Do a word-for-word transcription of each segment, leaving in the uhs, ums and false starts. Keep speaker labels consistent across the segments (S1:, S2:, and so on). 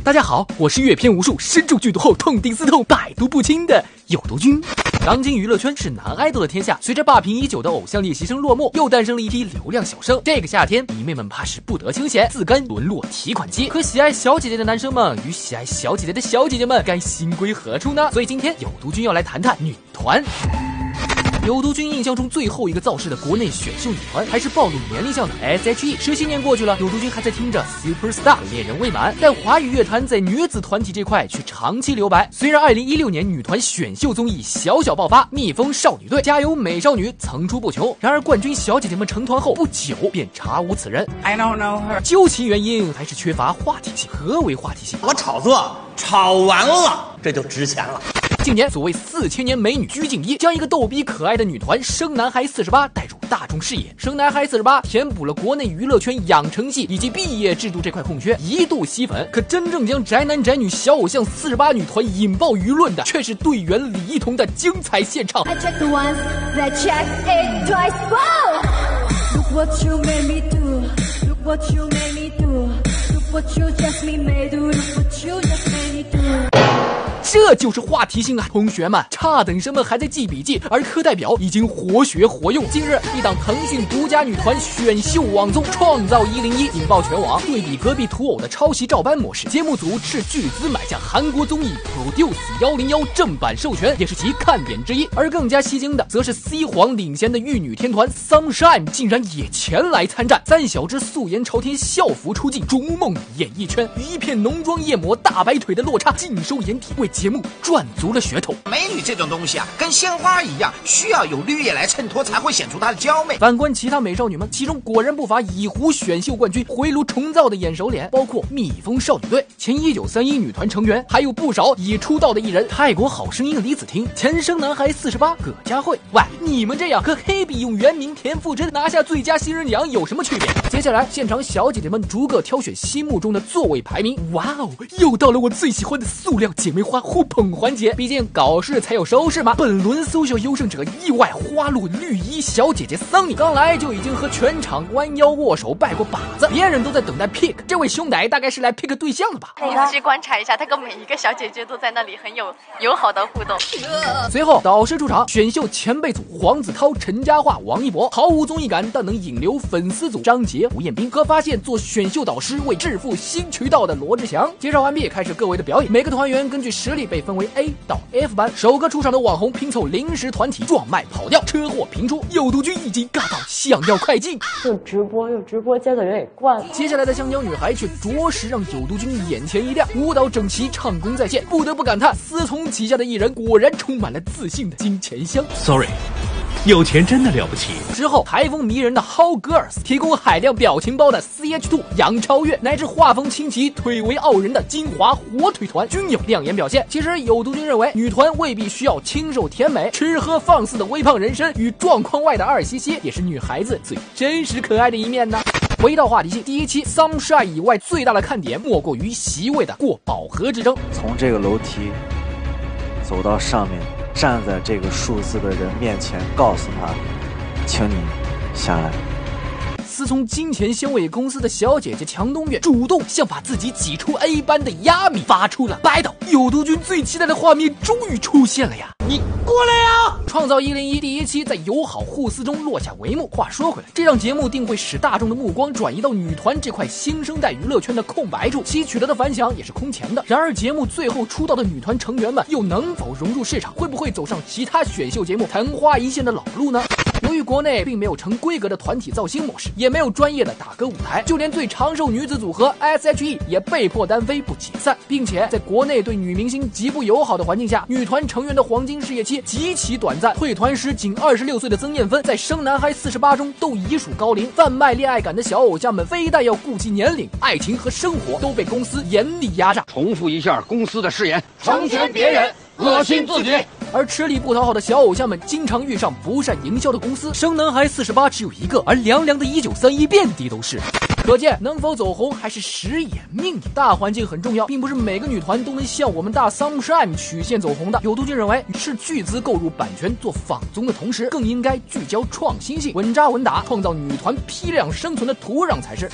S1: 大家好，我是阅片无数、身中剧毒后痛定思痛、百毒不侵的有毒君。当今娱乐圈是男爱豆的天下，随着霸屏已久的偶像练习生落幕，又诞生了一批流量小生。这个夏天，迷妹们怕是不得清闲，自甘沦落提款机。可喜爱小姐姐的男生们与喜爱小姐姐的小姐姐们该心归何处呢？所以今天有毒君要来谈谈女团。有毒君印象中最后一个造势的国内选秀女团，还是暴露年龄向的 S H E。十七年过去了，有毒君还在听着 Superstar 恋人未满，但华语乐坛在女子团体这块却长期留白。虽然二零一六年女团选秀综艺小小爆发，蜜蜂少女队、加油美少女层出不穷，然而冠军小姐姐们成团后不久便查无此人。
S2: I don't know her。
S1: 究其原因，还是缺乏话题性。何为话题性？
S2: 我炒作炒完了，这就值钱了。
S1: 近年，所谓四千年美女鞠婧祎将一个逗比可爱的女团生男孩四十八带入大众视野。生男孩四十八填补了国内娱乐圈养成系以及毕业制度这块空缺，一度吸粉。可真正将宅男宅女小偶像四十八女团引爆舆论的，却是队员李一桐的精彩现场。I check it once, I check it twice, wow! Look what you made me do, look what you made me do, look what you just made me do, look what you just made me do.这就是话题性啊！同学们，差等生们还在记笔记，而课代表已经活学活用。近日，一档腾讯独家女团选秀网综《创造一零一》引爆全网。对比隔壁土偶的抄袭照搬模式，节目组斥巨资买下韩国综艺 Produce 一零一正版授权，也是其看点之一。而更加吸睛的，则是 C 皇领衔的玉女天团 Sunshine 竟然也前来参战。三小只素颜朝天校服出镜，逐梦演艺圈，与一片浓妆艳抹大白腿的落差尽收眼底，为节目赚足了噱头。
S3: 美女这种东西啊，跟鲜花一样，需要有绿叶来衬托，才会显出她的娇媚。
S1: 反观其他美少女们，其中果然不乏以狐选秀冠军回炉重造的眼熟脸，包括蜜蜂少女队前一九三一女团成员，还有不少已出道的艺人，泰国好声音李子婷、前生男孩四十八葛佳慧。喂，你们这样和黑笔用原名田馥甄拿下最佳新人奖有什么区别？接下来，现场小姐姐们逐个挑选心目中的座位排名。哇哦，又到了我最喜欢的塑料姐妹花互捧环节，毕竟搞事才有收视嘛。本轮搜秀优胜者意外花落绿衣小姐姐桑尼，刚来就已经和全场弯腰握手拜过把子，别人都在等待 pick， 这位兄弟大概是来 pick 对象的吧。
S4: 你仔细观察一下，他跟每一个小姐姐都在那里很有友好的互动。
S1: 随后导师出场，选秀前辈组黄子韬、陈嘉桦、王一博，毫无综艺感但能引流粉丝组张杰、吴彦斌和发现做选秀导师为致富新渠道的罗志祥。介绍完毕，开始各位的表演，每个团员根据实力被分为 A 到 F 班。首个出场的网红拼凑临时团体撞麦跑调，车祸频出，有毒君已经尬到想要快进。
S5: 又直播又直播间的人也惯了。
S1: 接下来的香蕉女孩却着实让有毒君眼前一亮，舞蹈整齐，唱功在线，不得不感叹思聪旗下的艺人果然充满了自信的金钱香。
S6: Sorry。有钱真的了不起。
S1: 之后，台风迷人的 How Girls 提供海量表情包的 C H 二 杨超越，乃至画风清奇、腿为傲人的金华火腿团均有亮眼表现。其实，有毒君认为，女团未必需要清瘦甜美、吃喝放肆的微胖人参与状况外的二西西，也是女孩子最真实可爱的一面呢。回到话题性，第一期 Sunshine 以外最大的看点莫过于席位的过饱和之争。
S7: 从这个楼梯走到上面。 站在这个数字的人面前，告诉他，请你下来。
S1: 思聪金钱香味公司的小姐姐强东月主动向把自己挤出 A 班的亚米发出了 battle， 有毒君最期待的画面终于出现了呀！你过来呀！创造一零一第一期在友好互撕中落下帷幕。话说回来，这档节目定会使大众的目光转移到女团这块新生代娱乐圈的空白处，其取得的反响也是空前的。然而，节目最后出道的女团成员们又能否融入市场？会不会走上其他选秀节目昙花一现的老路呢？ 由于国内并没有成规格的团体造星模式，也没有专业的打歌舞台，就连最长寿女子组合 S H E 也被迫单飞不解散，并且在国内对女明星极不友好的环境下，女团成员的黄金事业期极其短暂。退团时仅二十六岁的曾艳芬，在生男孩四十八中都已属高龄。贩卖恋爱感的小偶像们，非但要顾及年龄、爱情和生活，都被公司严厉压榨。
S8: 重复一下公司的誓言：成全别人，恶心自己。
S1: 而吃力不讨好的小偶像们，经常遇上不善营销的公司。生男孩四十八只有一个，而凉凉的一九三一遍地都是。可见能否走红还是时也命也。大环境很重要，并不是每个女团都能像我们大 Sunshine 曲线走红的。有毒君认为，是巨资购入版权做仿综的同时，更应该聚焦创新性，稳扎稳打，创造女团批量生存的土壤才是。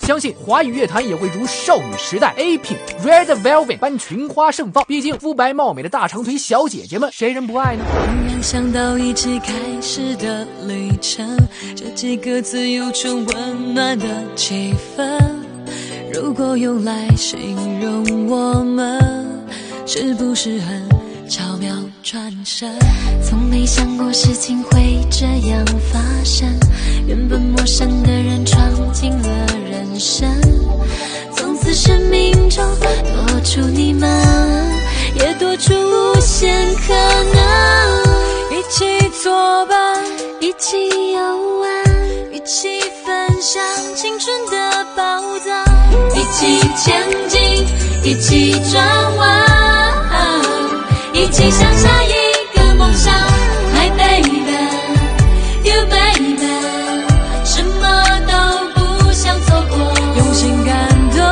S1: 相信华语乐坛也会如少女时代、A Pink、Red Velvet 般群花盛放。毕竟肤白貌美的大长腿小姐姐们，谁人不爱呢？
S9: 突然想到一起开始的旅程，这几个字有种温暖的气氛。如果用来形容我们，是不是很巧妙转身？从没想过事情会这样发生，原本陌生的人闯进了人生，从此生命中多出你们，也多出无限可能。一起作伴，一起游玩，一起分享青春的宝藏，一起前进，一起转弯，一起想下一个梦想。My baby, you baby， 什么都不想错过，用心感动。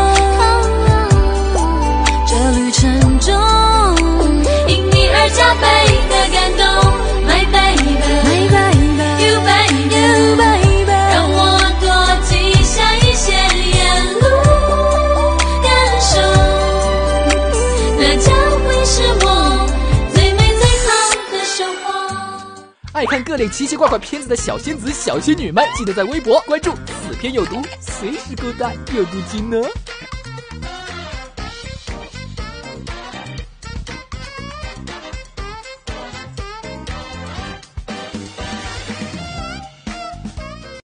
S9: 这旅程中，因你而加倍的感动。My baby, my baby, you baby, you baby， 让我多记下一些沿路感受，那将会是我最美最好的收获。
S1: 爱看各类奇奇怪怪片子的小仙子、小仙女们，记得在微博关注“此片有毒”，随时勾搭有毒精呢。